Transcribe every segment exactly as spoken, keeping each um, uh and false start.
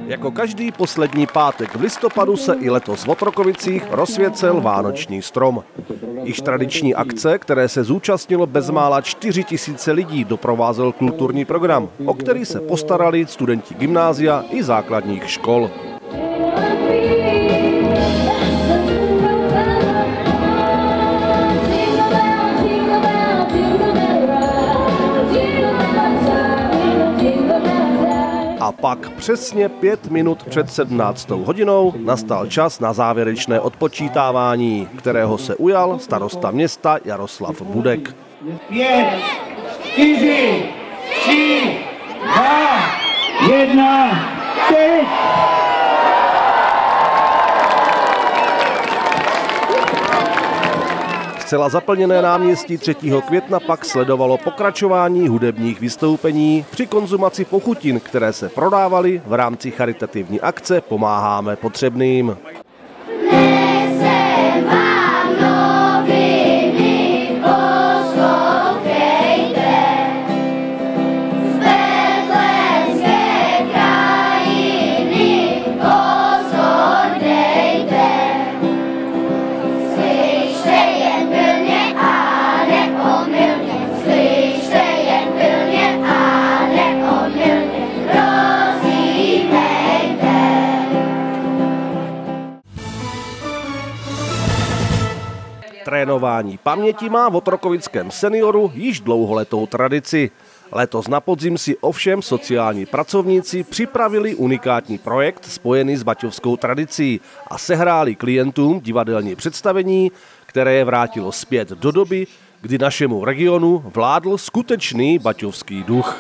Jako každý poslední pátek v listopadu se i letos v Otrokovicích rozsvěcel vánoční strom. Již tradiční akce, které se zúčastnilo bezmála čtyři tisíce lidí, doprovázel kulturní program, o který se postarali studenti gymnázia i základních škol. A pak přesně pět minut před sedmnáctou hodinou nastal čas na závěrečné odpočítávání, kterého se ujal starosta města Jaroslav Budek. Pět, čtyři, tři, dva, jedna, teď! Zcela zaplněné náměstí třetího května pak sledovalo pokračování hudebních vystoupení při konzumaci pochutin, které se prodávaly v rámci charitativní akce Pomáháme potřebným. Trénování paměti má v otrokovickém senioru již dlouholetou tradici. Letos na podzim si ovšem sociální pracovníci připravili unikátní projekt spojený s baťovskou tradicí a sehráli klientům divadelní představení, které je vrátilo zpět do doby, kdy našemu regionu vládl skutečný baťovský duch.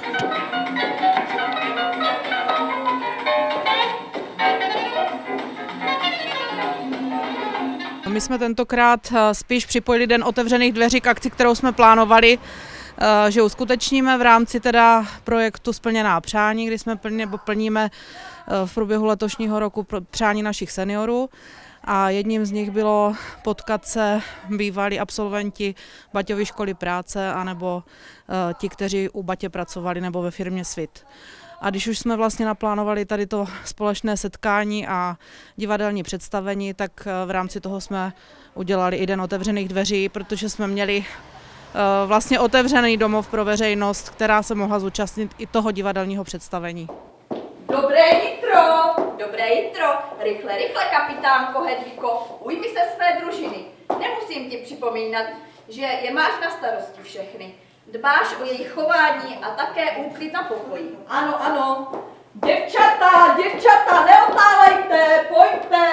My jsme tentokrát spíš připojili Den otevřených dveří k akci, kterou jsme plánovali, že uskutečníme v rámci teda projektu Splněná přání, kdy jsme plně, plníme v průběhu letošního roku přání našich seniorů. A jedním z nich bylo potkat se bývalí absolventi Baťovy školy práce anebo ti, kteří u Batě pracovali nebo ve firmě Svit. A když už jsme vlastně naplánovali tady to společné setkání a divadelní představení, tak v rámci toho jsme udělali i Den otevřených dveří, protože jsme měli vlastně otevřený domov pro veřejnost, která se mohla zúčastnit i toho divadelního představení. Dobré jitro, dobré jitro, rychle, rychle, kapitánko Hedvíko, ujmi se své družiny. Nemusím ti připomínat, že je máš na starosti všechny. Dbáš o jejich chování a také úklid na pokoji. Ano, ano. Děvčata, děvčata, neotálejte, pojďte.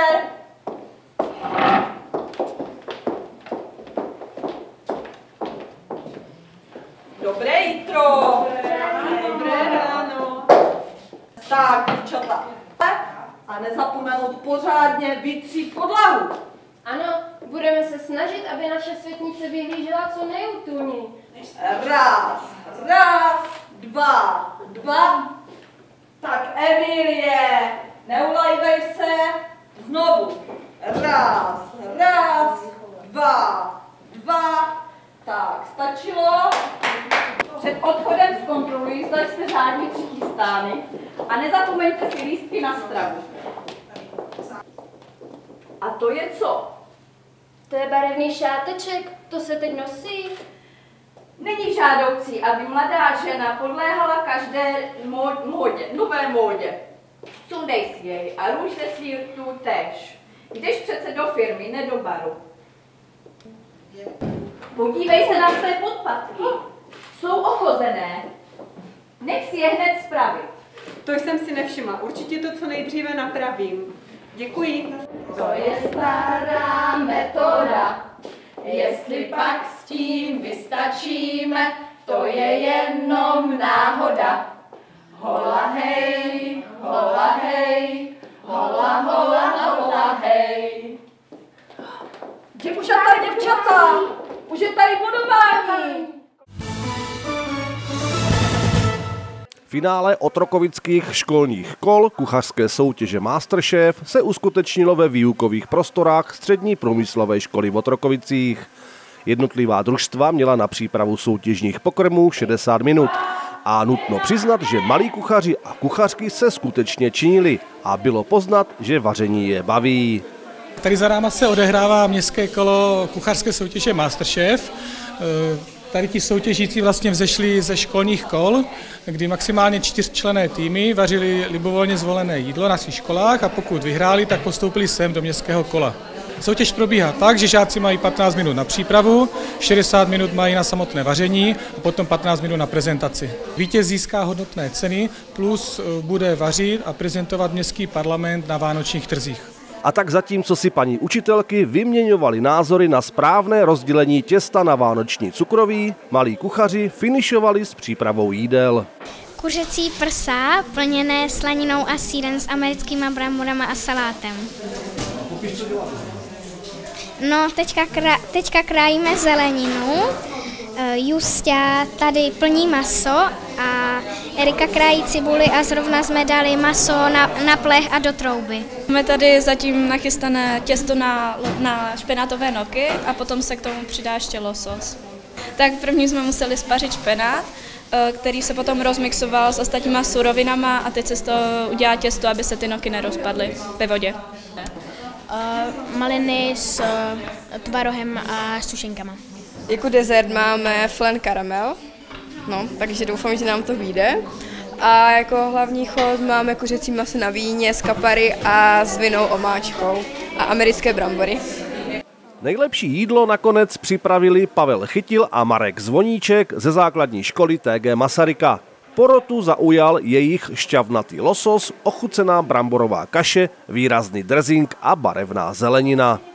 Dobré jitro. Dobré ráno. Dobré ráno. Tak, děvčata. A nezapomenout pořádně vytřít podlahu. Ano, budeme se snažit, aby naše světnice vyhlížela co nejútulněji. Raz, raz, dva, dva. Tak Emilie, neulajvej se. Znovu. Raz, raz, dva, dva. Tak, stačilo. Před odchodem zkontroluji, zda jste řádně přichystány. A nezapomeňte si lístky na stravu. A to je co? To je barevný šáteček, to se teď nosí. Není žádoucí, aby mladá žena podléhala každé módě, nové módě. Sundej si jej a růž ze svírtů též. Jdeš přece do firmy, ne do baru. Podívej se na své podpatky. Jsou ochozené. Nech si je hned spravit. To jsem si nevšimla. Určitě to co nejdříve napravím. Děkuji. To je stará metoda. Jestli pak s tím vystačíme, to je jenom náhoda. Hola hej, hola hej, hola hola hola hej. Děvčata, děvčata, už je tady bodování. Finále otrokovických školních kol kuchařské soutěže Masterchef se uskutečnilo ve výukových prostorách Střední průmyslové školy v Otrokovicích. Jednotlivá družstva měla na přípravu soutěžních pokrmů šedesát minut A nutno přiznat, že malí kuchaři a kuchařky se skutečně činili a bylo poznat, že vaření je baví. Tady za náma se odehrává městské kolo kuchařské soutěže Masterchef. Tady ti soutěžící vlastně vzešli ze školních kol, kdy maximálně čtyřčlenné týmy vařili libovolně zvolené jídlo na svých školách a pokud vyhráli, tak postoupili sem do městského kola. Soutěž probíhá tak, že žáci mají patnáct minut na přípravu, šedesát minut mají na samotné vaření a potom patnáct minut na prezentaci. Vítěz získá hodnotné ceny plus bude vařit a prezentovat městský parlament na vánočních trzích. A tak zatímco si paní učitelky vyměňovaly názory na správné rozdělení těsta na vánoční cukroví, malí kuchaři finišovali s přípravou jídel. Kuřecí prsa plněné slaninou a sýrem s americkýma bramborama a salátem. No, teďka, krá, teďka krájíme zeleninu, Justia tady plní maso a Erika krájí cibuli a zrovna jsme dali maso na, na plech a do trouby. Máme tady zatím nachystané těsto na, na špenátové noky a potom se k tomu přidá ještě losos. Tak první jsme museli spařit špenát, který se potom rozmixoval s ostatníma surovinama a teď se z toho udělá těsto, aby se ty noky nerozpadly ve vodě. Uh, maliny s uh, tvarohem a sušenkama. Jako dezert máme flan karamel, no, takže doufám, že nám to vyjde. A jako hlavní chod máme kuřecí maso na víně s kapary a s vinnou omáčkou a americké brambory. Nejlepší jídlo nakonec připravili Pavel Chytil a Marek Zvoníček ze základní školy T G Masaryka. Porotu zaujal jejich šťavnatý losos, ochucená bramborová kaše, výrazný dressing a barevná zelenina.